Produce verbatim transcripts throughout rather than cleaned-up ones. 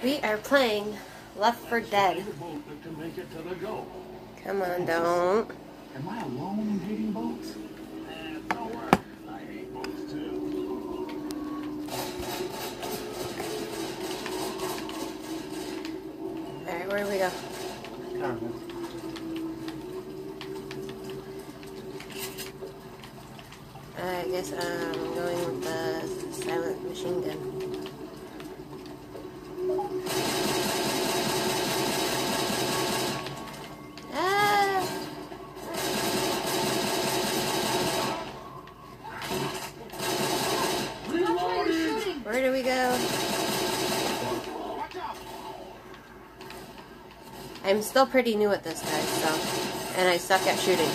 We are playing Left four Dead. Come on, don't. Am I alone in hating boats? I hate boats too. Alright, where do we go? I guess um, I'm going with the silent machine gun. Ah! Where do we go? I'm still pretty new at this, guys, so, and I suck at shooting.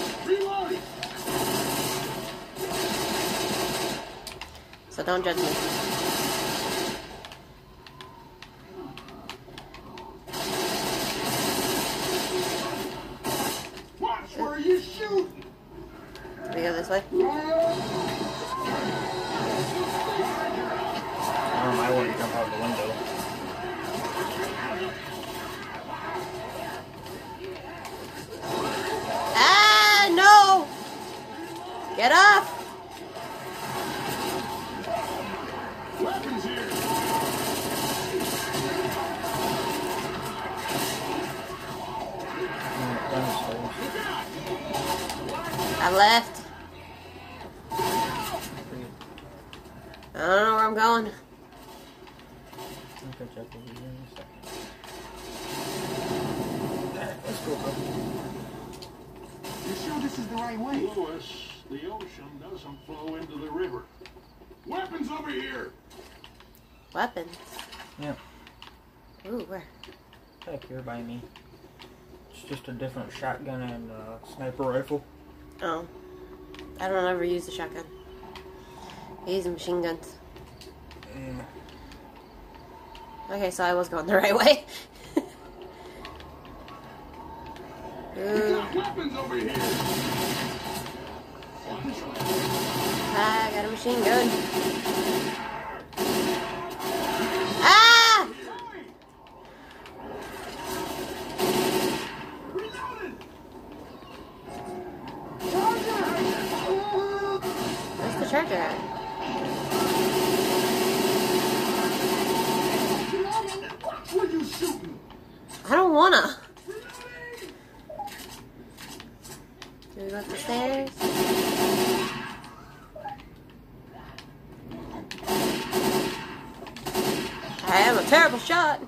So don't judge me. Watch where you shoot. We go this way? Um, I wouldn't jump out the window. Ah, no! Get off! Weapons here. I left. I don't know where I'm going. I'll catch up with you in a second. Alright, let's go, bro. You sure this is the right way? Lewis, the ocean doesn't flow into the river. Weapons over here. Weapons? Yeah, Ooh, where? back here by me. It's just a different shotgun and uh, sniper rifle. Oh. I don't ever use the shotgun. I use the machine guns. Mm. Okay, so I was going the right way. We Ooh. got weapons over here. I got a machine gun. Ah! Where's the charger at? What are you shooting? I don't wanna. Do we go up the stairs? I am a terrible shot.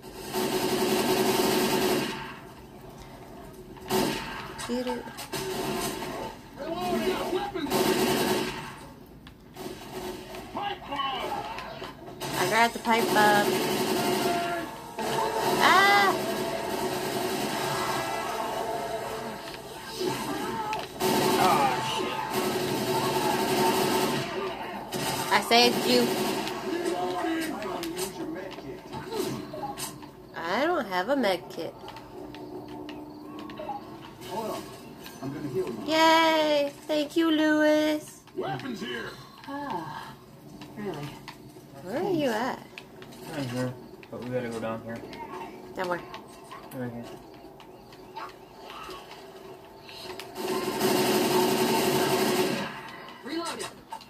Doo-doo. We got weapons over here. Pipe bomb. I grabbed the pipe bomb. Ah! I saved you. I don't have a med kit. Hold on. I'm gonna heal you. Yay! Thank you, Lewis. Weapons here. Ah, really? Where are you at? Right here, but we gotta go down here. Down where? Right here. Reloaded.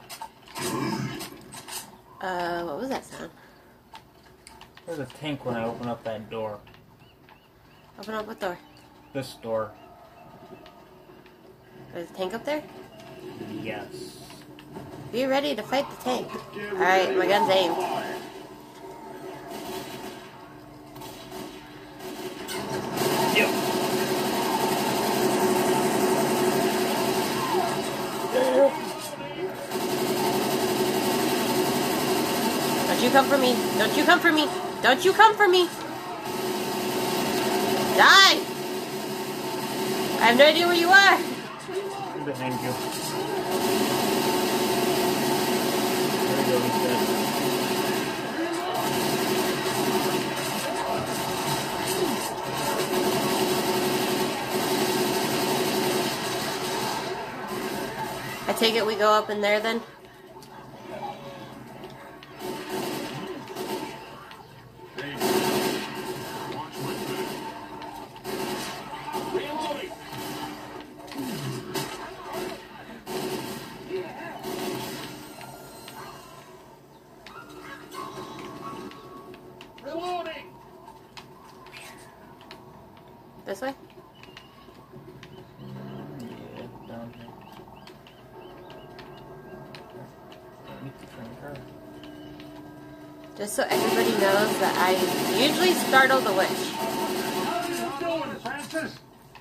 Uh, what was that sound? There's a tank when I open up that door. Open up what door? This door. There's a tank up there? Yes. Be ready to fight the tank. Alright, my gun's aimed. Yep. Don't you come for me. Don't you come for me. Don't you come for me. Die! I have no idea where you are. I'm behind you. There we go, he's dead. I take it we go up in there then? Hey, This way? Yeah, down here. Meet the train car. Just so everybody knows that I usually startle the witch. How are you doing, Francis?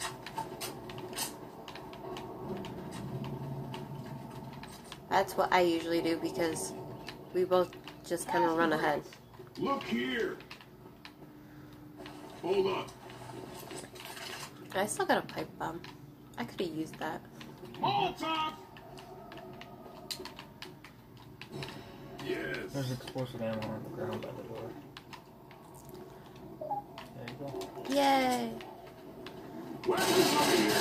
That's what I usually do because we both just kind of run ahead. Look here. Hold up. I still got a pipe bomb. I could have used that. Molotov! Yes. There's explosive ammo on the ground by the door. There you go. Yay! Weapons over here.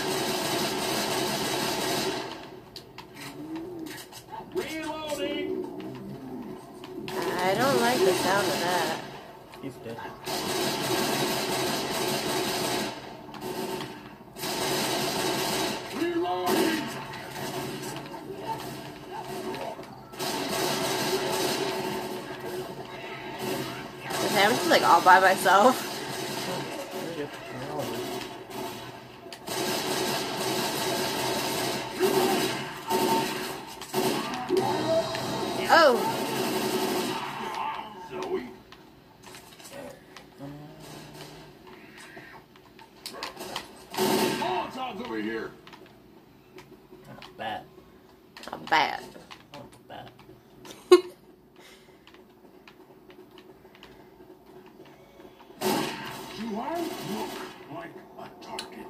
Reloading. I don't like the sound of that. He's dead. Reloading. Okay, I'm just like all by myself. There you go. Where are you? Oh! Zoe. Molotov's over here. And a bat. Not bad. I want the bat. Do I look like a target?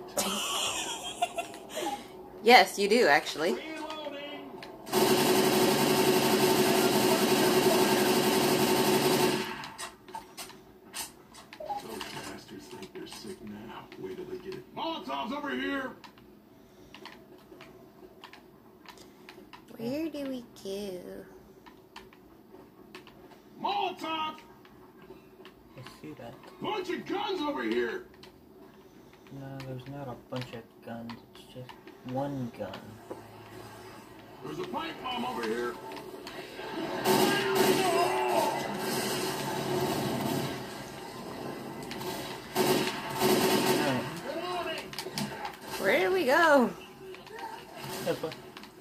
Yes, you do actually. Reloading. Those bastards think they're sick now. Wait till they get it. Molotov's over here. Where do we go? I Molotov! see that. Bunch of guns over here. No, there's not a bunch of guns. It's just one gun. There's a pipe bomb over here. Alright. Reloading. Where do we go? This way.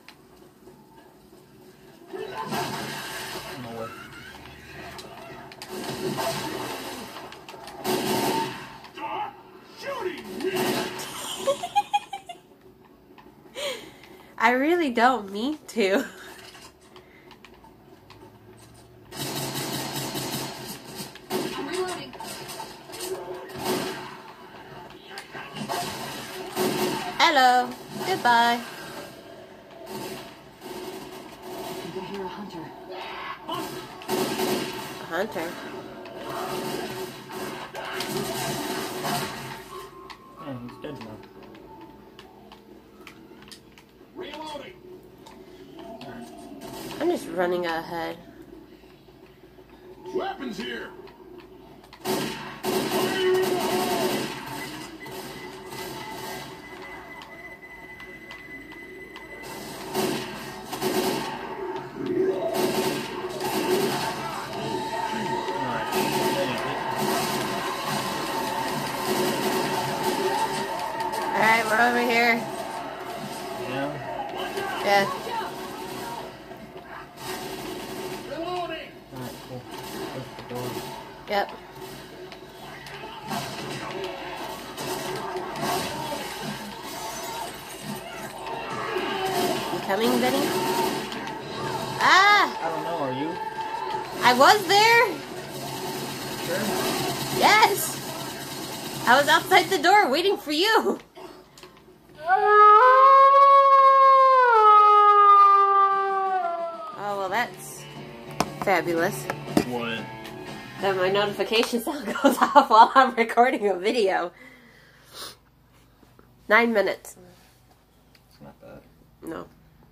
No way. Stop shooting me. I really don't mean to. I'm reloading. Hello. Goodbye. You can hear a hunter. A hunter. Yeah, he's dead now. Reloading. I'm just running ahead. Weapons here. Fire in the hole. Alright. Alright, we're over here. Yeah. Yeah. Reloading. Alright, cool. Close the door. Yep. You coming, Benny? Ah! I don't know, are you? I was there! Sure. Yes! I was outside the door waiting for you! Oh, well, that's fabulous. What? That my notification sound goes off while I'm recording a video. Nine minutes. It's not bad. No.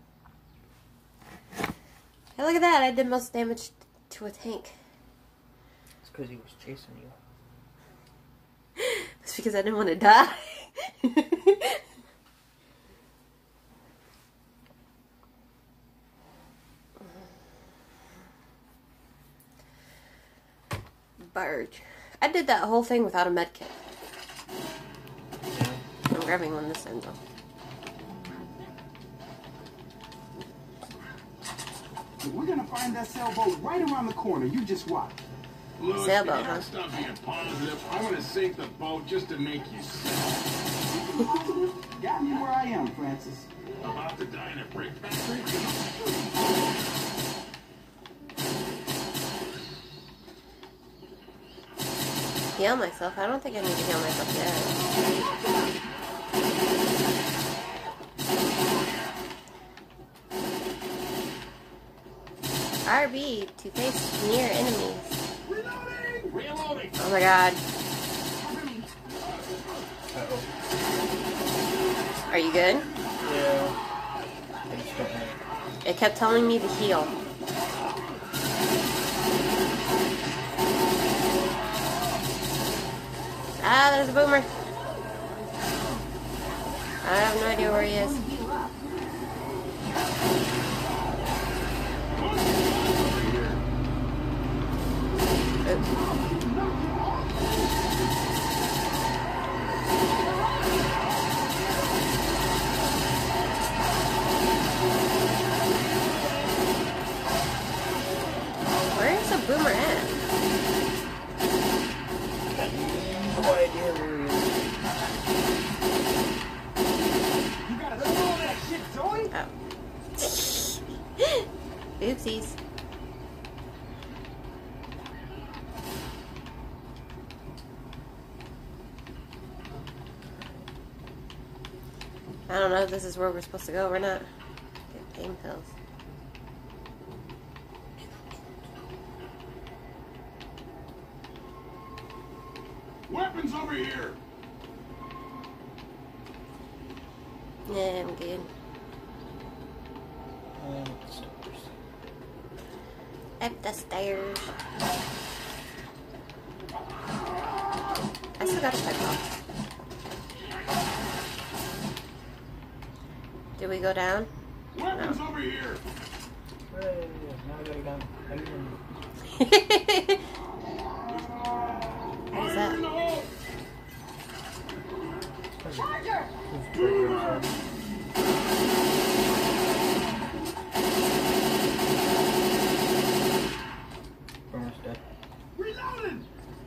Hey, look at that. I did most damage to a tank. It's because he was chasing you. It's because I didn't want to die. Barge. I did that whole thing without a med kit. Yeah. grabbing one this time though. We're gonna find that sailboat right around the corner. You just watch. Look, Sailboat, you huh? don't stop being positive. I'm gonna sink the boat just to make you sick. Got me where I am, Francis. About to die in a brick factory? Heal myself? I don't think I need to heal myself yet. R B to face near enemies. Reloading! Reloading! Oh my god. Uh-oh. Are you good? Yeah. I just don't know. It kept telling me to heal. Ah, there's a boomer. I have no idea where he is. Where's the boomer at? No idea where he is. You gotta throw all that shit, Zoe. Oh. Oopsies. I don't know if this is where we're supposed to go or not. Get pain pills. Weapons over here! Yeah, I'm good. And it's stairs. Up the stairs. I still got a pipe off. Did we go down? Weapons over here! Hooray, now I gotta go. What's Fire that? in the hole! Charger! Boomer's dead. Reloading!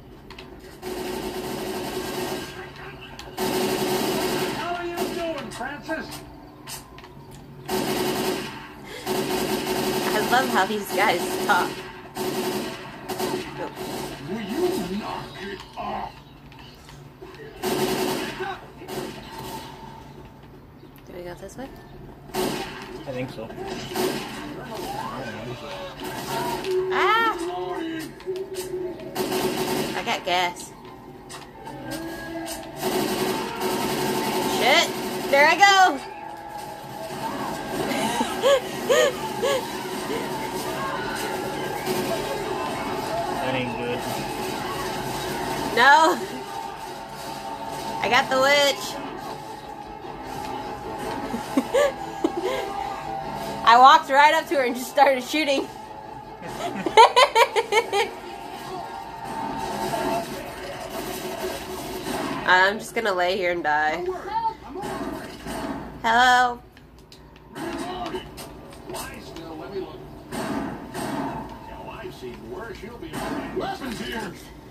How are you doing, Francis? I love how these guys talk. Will you knock it off? Do we go this way? I think so. Ah! Reloading! I got gas. Shit! There I go! That ain't good. No! I got the witch! I walked right up to her and just started shooting. I'm just gonna lay here and die. Hello? Reloading! Lie still, let me look. Hell, I've seen worse. You'll be alright. Weapons here!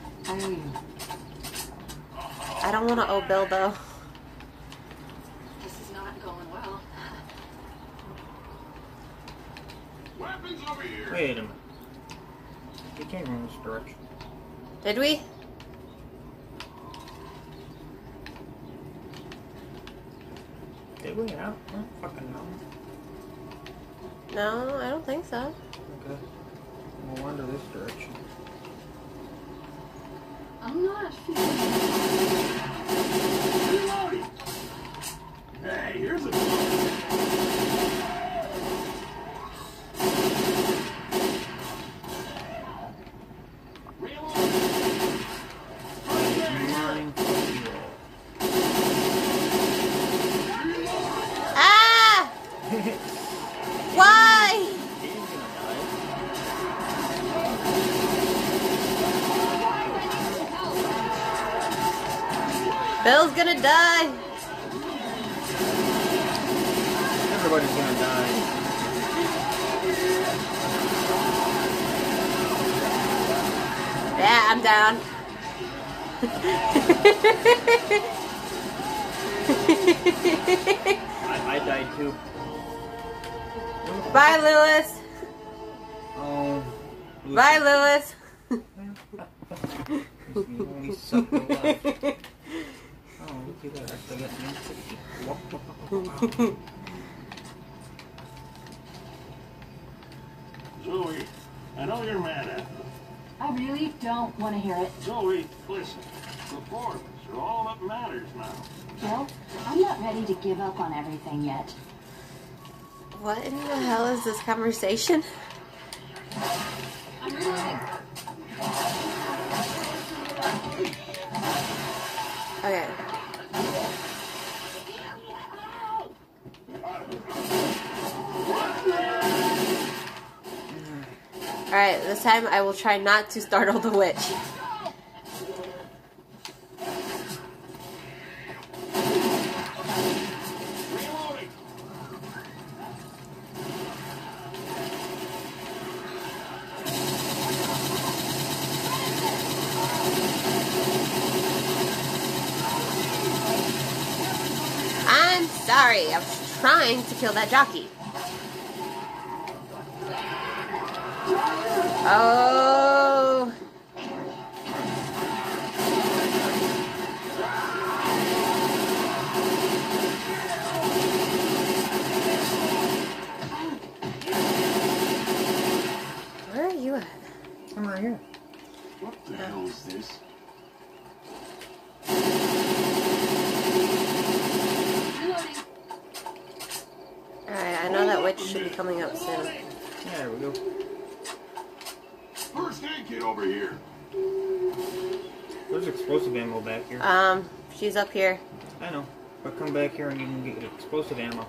I don't want to owe Bill though. This is not going well. Weapons over here! Wait a minute. We came from this direction. Did we? Did we? I don't, I don't fucking know. No, I don't think so. Okay. We'll wander this direction. I'm not feeling Reloading! Hey, here's a boat. Reloading! Mine fuel. Ah! Why? Bill's gonna die. I'm down. I, I died too. Bye, Lewis. Oh. Bye, Lewis. You only suck me left. Oh, look at that. I still got me. Zoe, I know you're mad at me. I really don't want to hear it. Zoe, listen. Performance are all that matters now. Bill, I'm not ready to give up on everything yet. What in the hell is this conversation? I'm reloading. Okay. Alright, this time I will try not to startle the witch. Reloading. I'm sorry, I was trying to kill that jockey. Oh. Where are you at? I'm right here. What the hell is this? Reloading. Alright, I know that witch should be coming up soon. Yeah, there we go. First aid kit over here. There's explosive ammo back here. Um, she's up here. I know. But come back here and you can get explosive ammo.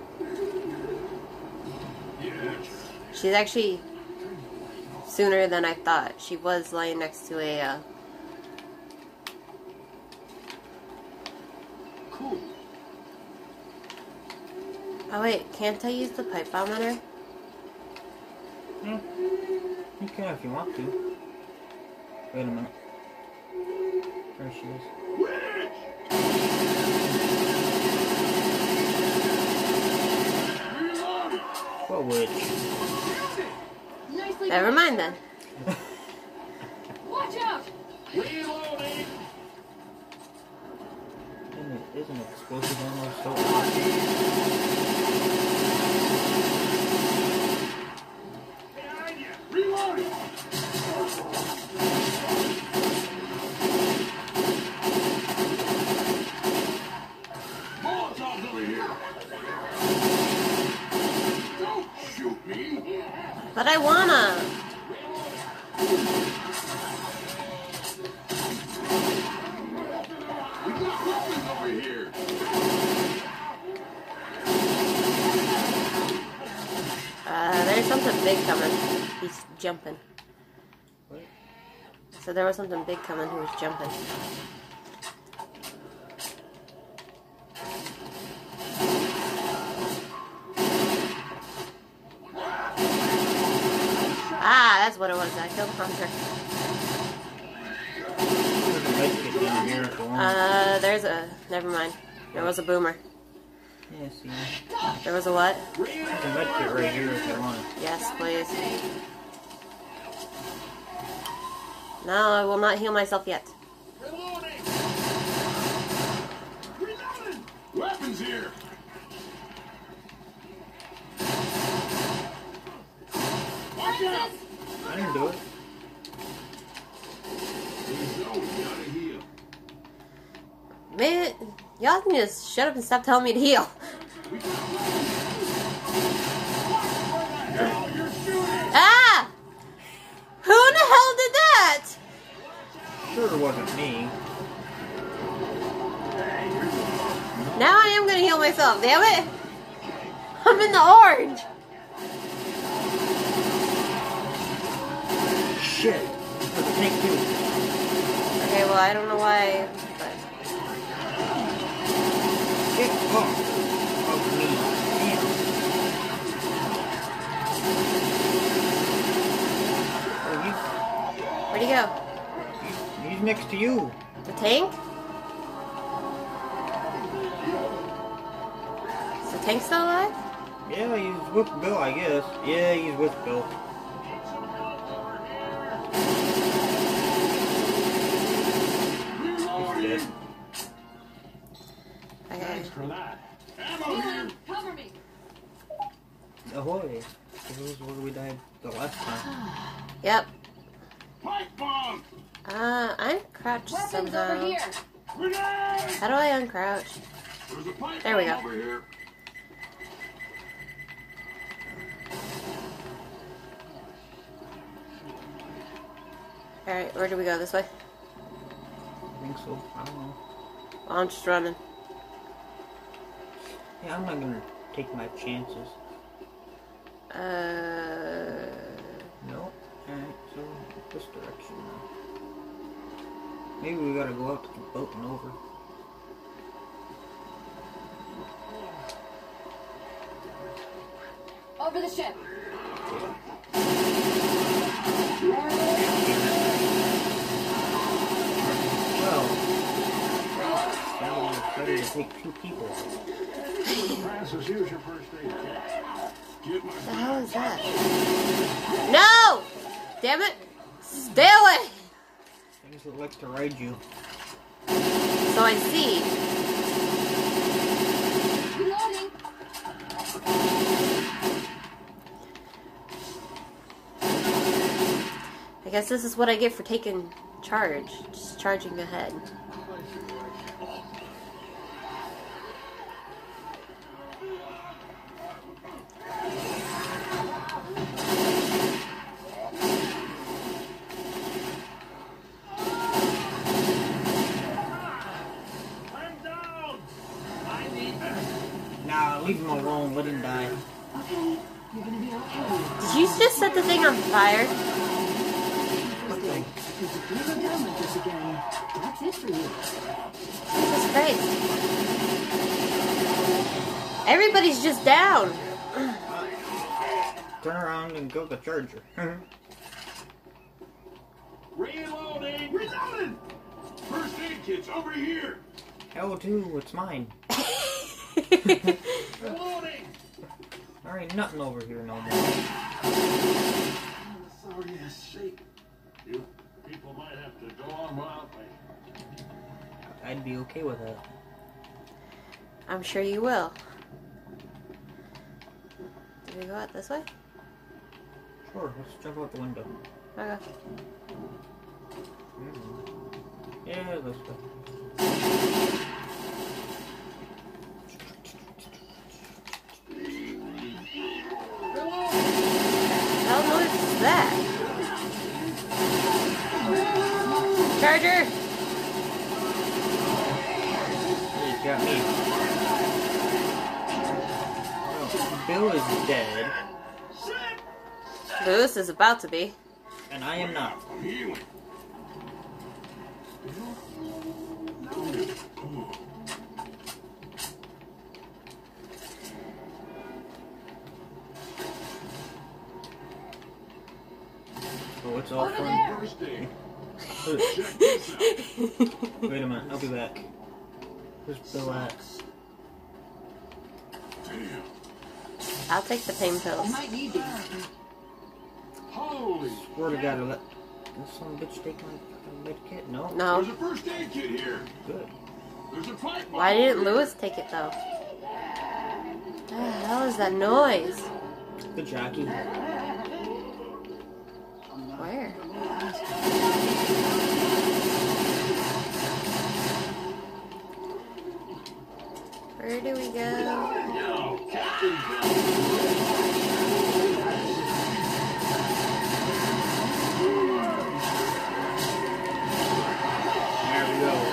Yes. She's actually sooner than I thought. She was lying next to a, uh... Cool. Oh wait, can't I use the pipe bomb on her? Yeah. You can if you want to. Wait a minute. There she is. Witch! Reloading. What witch? Nicely Never done. mind then. Watch out! Reloading. Isn't, it, isn't explosive ammo so awesome? Behind you. Reloading. Molotovs over here. Don't shoot me. But I wanna. We got weapons over here. Uh, there's something big coming. He's jumping. What? So there was something big coming who was jumping. Ah, that's what it was. I killed Hunter. There's a medkit down here if you want. Uh, there's a... Never mind. There was a boomer. Yeah, see. There was a what? There's a medkit right here if you want. Yes, please. No, I will not heal myself yet. Reloading. Reloading. Weapons here. Watch out. I didn't do it. Please go. We gotta heal. Man, y'all can just shut up and stop telling me to heal. Hell, you're shooting. Ah! Who in the hell did that? Sure it wasn't me. Now I am gonna heal myself, damn it! I'm in the orange! Shit. There's a tank too. Okay, well I don't know why, but... Get off of me. Damn. Oh, you, Where'd he go? you He's next to you. The tank? Is the tank still alive? Yeah, he's with Bill, I guess. Yeah, he's with Bill. He's dead. Okay. Thanks for that. Ammo here. Cover me. Ahoy. This is where we died the last time. Yep. Pipe bomb. Uh, I'm crouched Weapons somehow. over here. Grenade. How do I uncrouch? There's a pipe There we bomb go. over here. Alright, where do we go? This way? I think so. I don't know. Well, I'm just running. Yeah, I'm not gonna take my chances. Uh, No. Alright, so this direction now. Maybe we gotta go out to the boat and over. Over the ship. Well, it's better to take two people. Francis, use your first aid kit. Get my what the hell is that? No! Damn it! Stay away! Things that like to ride you. So I see. Reloading. I guess this is what I get for taking charge. Just charging ahead. I'm down. I need Nah, leave him alone. Let him die. Okay, you're gonna be okay. Did you just set the thing on fire? Okay, because if you go down like this again, that's it for you. Jesus Christ. Everybody's just down. Turn around and go to the charger. reloading. Reloading. First aid kit's over here. Hell too, it's mine. Reloading. There ain't nothing over here no more. Sorry, sake. You people might have to go on without me. I'd be okay with that. I'm sure you will. Do we go out this way? Sure, let's jump out the window. Okay. Yeah, this way. Hell noise is that? Charger! He's got me. Oh, Bill is dead, Lewis is about to be. and I am not. I'm healing. Oh, it's all Over fun. there. First aid. Wait Check this out. a minute, I'll be back. Where's Bill at? Damn. I'll take the pain You pills. might need these. Holy. Swear to God, let this son of a bitch take my fucking med kit? No? No. There's a first aid kit here. Good. There's a pipe bomb Why didn't over here. Lewis take it though? What the hell is that noise? The jockey. Where? Where do we go? Yo, Captain Bill. There we go.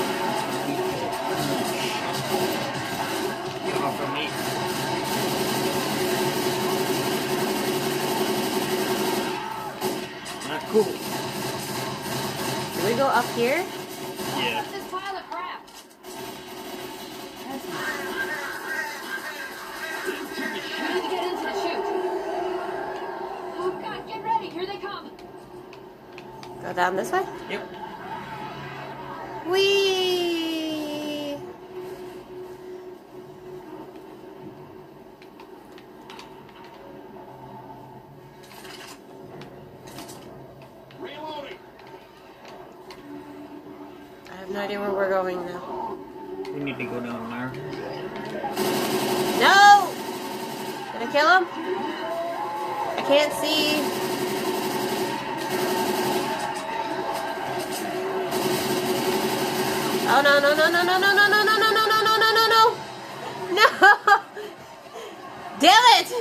Get off of me. Not cool. Do we go up here? Yeah. This pile of crap. We need to get into the chute. Oh God, get ready! Here they come. Go down this way? Yep. Whee! Reloading. I have no idea where we're going now. We need to go down there. No! Did I kill him? I can't see. Oh no no no no no no no no no no no no no no no no no! Damn it!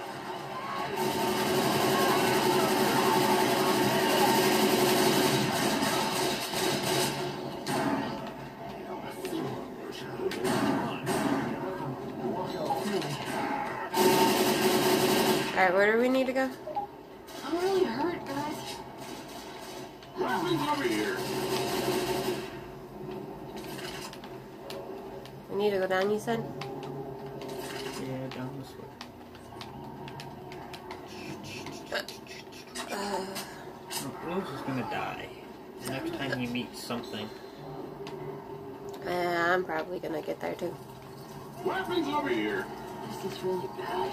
Alright, where do we need to go? I'm really hurt, guys. Weapons over here. We need to go down, you said? Yeah, down this way. Uh, Oh, Rose is gonna die. Next time you meet something. uh, I'm probably gonna get there too. Weapons over here. This is really bad.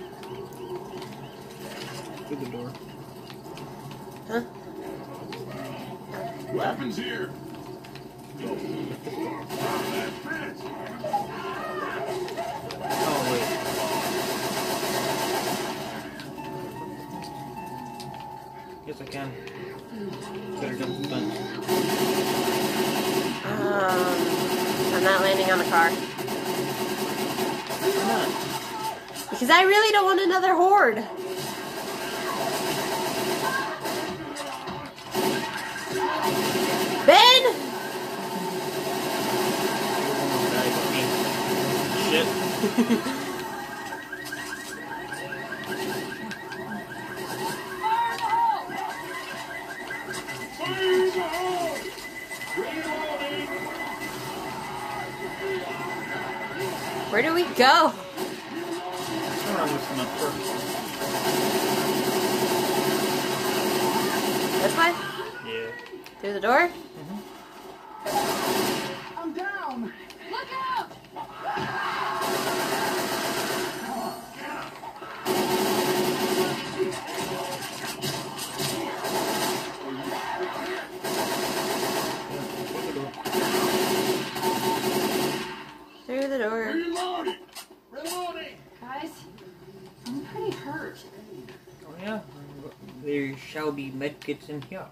Through the door. Huh? Weapons here. That fence. Oh, wait. Yes, I can. Better jump the fence. Um, I'm not landing on the car. Why not? Because I really don't want another horde. Ben! Shit. Where do we go? Turn on this one up first. This way? Yeah. Through the door? I'm down. Look out! Through the door. Reloading. Reloading. Guys, I'm pretty hurt. Oh yeah. There shall be medkits in here.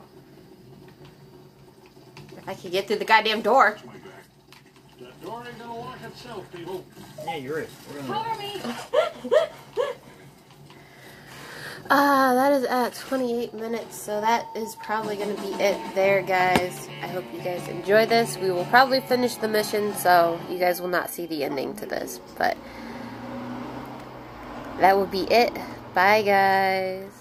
If I could get through the goddamn door. Watch my back. That door ain't gonna lock itself, people. Yeah, you're right. We're gonna... Cover me! Uh, that is at twenty-eight minutes, so that is probably going to be it there, guys. I hope you guys enjoy this. We will probably finish the mission, so you guys will not see the ending to this, but that will be it. Bye, guys.